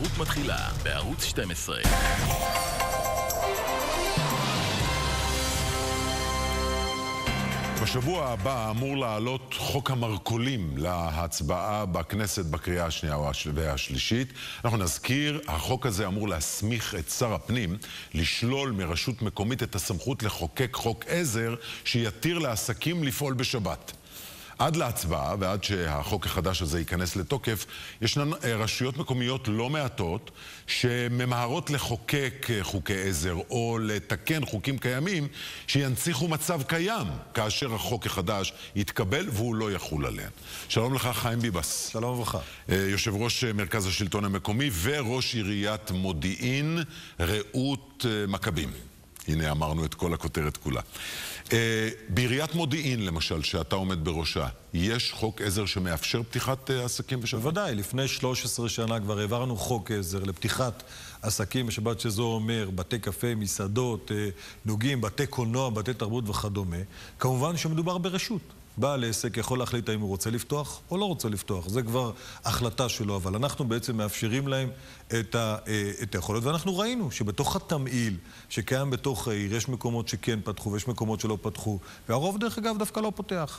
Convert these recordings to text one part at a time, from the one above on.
התחרות מתחילה בערוץ 12. בשבוע הבא אמור לעלות חוק המרכולים להצבעה בכנסת בקריאה השנייה והשלישית. אנחנו נזכיר, החוק הזה אמור להסמיך את שר הפנים לשלול מרשות מקומית את הסמכות לחוקק חוק עזר שיתיר לעסקים לפעול בשבת. עד להצבעה ועד שהחוק החדש הזה ייכנס לתוקף, ישנן רשויות מקומיות לא מעטות שממהרות לחוקק חוקי עזר או לתקן חוקים קיימים שינציחו מצב קיים כאשר החוק החדש יתקבל והוא לא יחול עליהן. שלום לך חיים ביבס. שלום וברכה. יושב ראש מרכז השלטון המקומי וראש עיריית מודיעין רעות מכבים. הנה אמרנו את כל הכותרת כולה. בעיריית מודיעין למשל, שאתה עומד בראשה, יש חוק עזר שמאפשר פתיחת עסקים בשבת? בוודאי, לפני 13 שנה כבר העברנו חוק עזר לפתיחת עסקים בשבת, שזו אומר בתי קפה, מסעדות, נוגים, בתי קולנוע, בתי תרבות וכדומה. כמובן שמדובר ברשות. בעל עסק יכול להחליט האם הוא רוצה לפתוח או לא רוצה לפתוח. זה כבר החלטה שלו, אבל אנחנו בעצם מאפשרים להם את היכולות. ואנחנו ראינו שבתוך התמהיל שקיים בתוך העיר, יש מקומות שכן פתחו ויש מקומות שלא פתחו, והרוב דרך אגב דווקא לא פותח.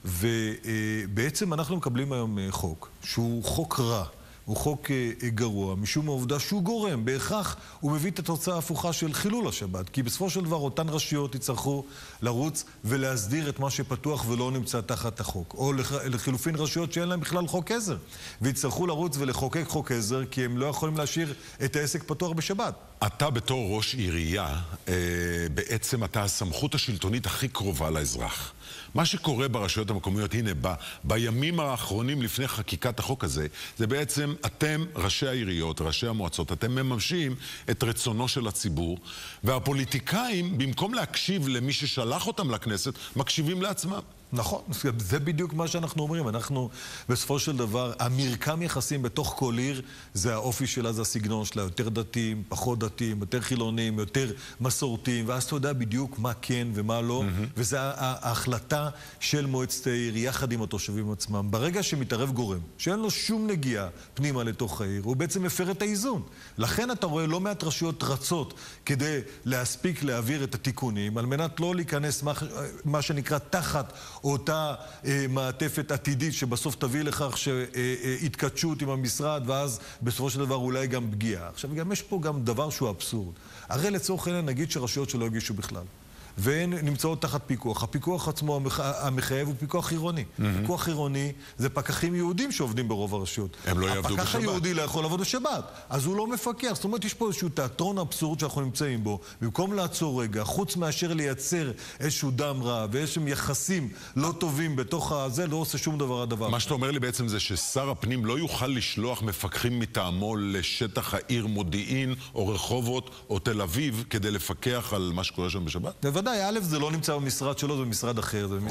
ובעצם אנחנו מקבלים היום חוק שהוא חוק רע. הוא חוק גרוע, משום העובדה שהוא גורם, בהכרח הוא מביא את התוצאה ההפוכה של חילול השבת, כי בסופו של דבר אותן רשויות יצטרכו לרוץ ולהסדיר את מה שפתוח ולא נמצא תחת החוק, או לחילופין רשויות שאין להם בכלל חוק עזר, ויצטרכו לרוץ ולחוקק חוק עזר, כי הם לא יכולים להשאיר את העסק פתוח בשבת. אתה בתור ראש עירייה, בעצם אתה הסמכות השלטונית הכי קרובה לאזרח. מה שקורה ברשויות המקומיות, הנה, בימים האחרונים לפני חקיקת החוק הזה, זה בעצם אתם, ראשי העיריות, ראשי המועצות, אתם מממשים את רצונו של הציבור, והפוליטיקאים, במקום להקשיב למי ששלח אותם לכנסת, מקשיבים לעצמם. נכון, זה בדיוק מה שאנחנו אומרים. אנחנו, בסופו של דבר, המרקם יחסים בתוך כל עיר, זה האופי שלה, זה הסגנון שלה, יותר דתיים, פחות דתיים, יותר חילונים, יותר מסורתיים, ואז אתה יודע בדיוק מה כן ומה לא, וזה ההחלטה של מועצת העיר, יחד עם התושבים עצמם. ברגע שמתערב גורם, שאין לו שום נגיעה פנימה לתוך העיר, הוא בעצם מפר את האיזון. לכן אתה רואה לא מעט רשויות רצות כדי להספיק להעביר את התיקונים, על מנת לא להיכנס מה שנקרא תחת אותה מעטפת עתידית שבסוף תביא לכך שהתקדשות עם המשרד, ואז בסופו של דבר אולי גם פגיעה. עכשיו, גם יש פה גם דבר שהוא אבסורד. הרי לצורך העניין נגיד שרשויות שלא הגישו בכלל, והן נמצאות תחת פיקוח. הפיקוח עצמו המחייב הוא פיקוח עירוני. פיקוח עירוני זה פקחים יהודים שעובדים ברוב הרשויות. הם לא יעבדו בשבת. הפקח היהודי לא יכול לעבוד בשבת, אז הוא לא מפקח. זאת אומרת, יש פה איזשהו תיאטרון אבסורד שאנחנו נמצאים בו. במקום לעצור רגע, חוץ מאשר לייצר איזשהו דם רע ואיזשהם יחסים לא טובים בתוך הזה, לא עושה שום דבר הדבר. מה שאתה אומר לי בעצם זה ששר הפנים לא יוכל לשלוח מפקחים מטעמו לשטח העיר מודיעין או רחובות או תל אביב כדי לפקח על מה שקורה שם בשבת? בוודאי, א', זה לא נמצא במשרד שלו, זה במשרד אחר, זה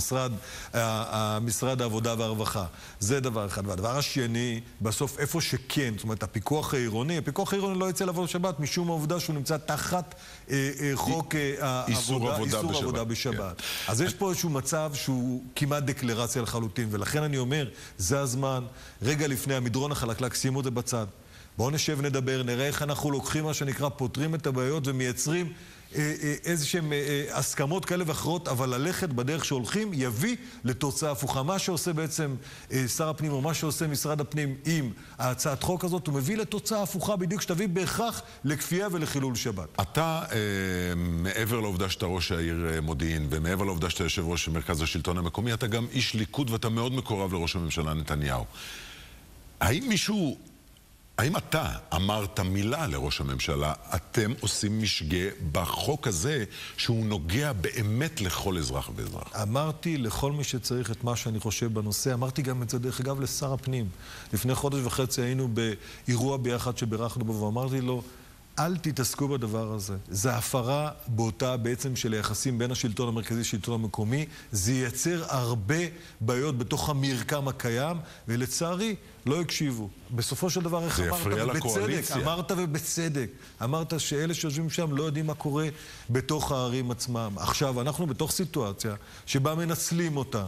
במשרד העבודה והרווחה. זה דבר אחד. והדבר השני, בסוף איפה שכן, זאת אומרת, הפיקוח העירוני לא יצא לעבוד בשבת, משום העובדה שהוא נמצא תחת חוק איסור עבודה בשבת. אז יש פה איזשהו מצב שהוא כמעט דקלרציה לחלוטין, ולכן אני אומר, זה הזמן, רגע לפני המדרון החלקלק, שימו את זה בצד. בואו נשב נדבר, נראה איך אנחנו לוקחים מה שנקרא, פותרים את הבעיות ומייצרים איזשהם הסכמות כאלה ואחרות, אבל ללכת בדרך שהולכים יביא לתוצאה הפוכה. מה שעושה בעצם שר הפנים, או מה שעושה משרד הפנים עם ההצעת חוק הזאת, הוא מביא לתוצאה הפוכה בדיוק, שתביא בהכרח לכפייה ולחילול שבת. אתה, מעבר לעובדה שאתה ראש העיר מודיעין, ומעבר לעובדה שאתה יושב ראש מרכז השלטון המקומי, אתה גם איש ליכוד ואתה מאוד מקורב לראש הממשלה נתניהו. האם אתה אמרת מילה לראש הממשלה, אתם עושים משגה בחוק הזה שהוא נוגע באמת לכל אזרח ואזרח? אמרתי לכל מי שצריך את מה שאני חושב בנושא, אמרתי גם את זה דרך אגב לשר הפנים. לפני חודש וחצי היינו באירוע ביחד שבירכנו בו, ואמרתי לו, אל תתעסקו בדבר הזה. זה הפרה בוטה בעצם של היחסים בין השלטון המרכזי לשלטון המקומי. זה ייצר הרבה בעיות בתוך המרקם הקיים, ולצערי לא הקשיבו. בסופו של דבר, איך אמרת ובצדק, אמרת שאלה שיושבים שם לא יודעים מה קורה בתוך הערים עצמם. עכשיו, אנחנו בתוך סיטואציה שבה מנצלים אותה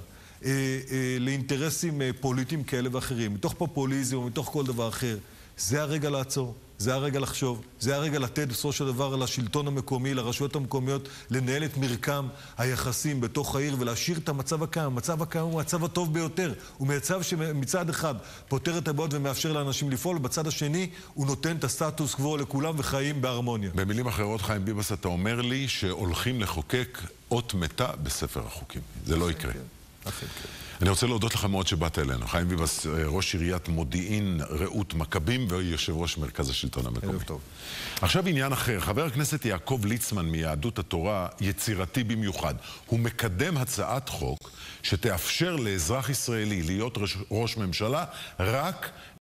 לאינטרסים פוליטיים כאלה ואחרים, מתוך פופוליזם או מתוך כל דבר אחר. זה הרגע לעצור. זה הרגע לחשוב, זה הרגע לתת בסופו של דבר לשלטון המקומי, לרשויות המקומיות, לנהל את מרקם היחסים בתוך העיר ולהשאיר את המצב הקיים. המצב הקיים הוא המצב הטוב ביותר. הוא מצב שמצד אחד פותר את הבעיות ומאפשר לאנשים לפעול, ובצד השני הוא נותן את הסטטוס קוו לכולם וחיים בהרמוניה. במילים אחרות, חיים ביבס, אתה אומר לי שהולכים לחוקק אות מתה בספר החוקים. זה לא יקרה. אכן כן. אני רוצה להודות לך מאוד שבאת אלינו. חיים ביבס, ראש עיריית מודיעין, רעות מכבים, ויושב ראש מרכז השלטון המקומי. ערב טוב. עכשיו עניין אחר. חבר הכנסת יעקב ליצמן מיהדות התורה יצירתי במיוחד. הוא מקדם הצעת חוק שתאפשר לאזרח ישראלי להיות ראש ממשלה רק